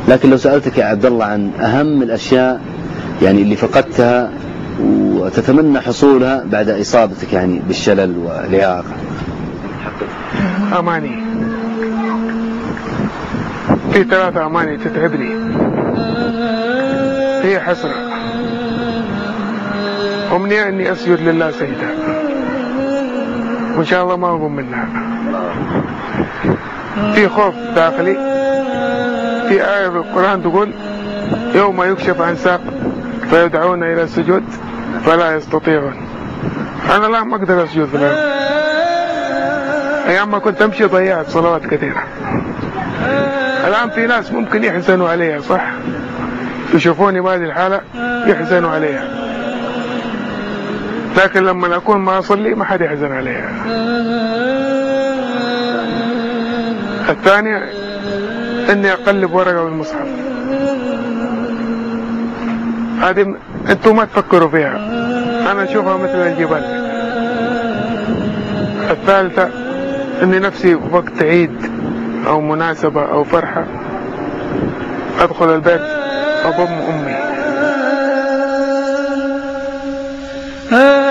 لكن لو سألتك يا عبد الله عن أهم الأشياء يعني اللي فقدتها وتتمنى حصولها بعد إصابتك يعني بالشلل والإعاقة. أماني، في 3 أماني تتعبني، هي حسرة. أمنية أني أسجد لله سجدة، وإن شاء الله ما أقوم منها. في خوف داخلي، في آية في القرآن تقول يوم يكشف عن ساق فيدعون إلى السجود فلا يستطيعون. أنا الآن ما أقدر أسجد في الأرض. أيام ما كنت أمشي ضيعت صلوات كثيرة. الآن في ناس ممكن يحزنوا عليها، صح؟ يشوفوني بهذه الحالة يحزنوا عليها، لكن لما أكون ما أصلي ما حد يحزن عليها. الثانية إني أقلب ورقة بالمصحف، هذه أنتم ما تفكروا فيها، أنا أشوفها مثل الجبال. الثالثة إني نفسي وقت عيد أو مناسبة أو فرحة أدخل البيت أضم أمي.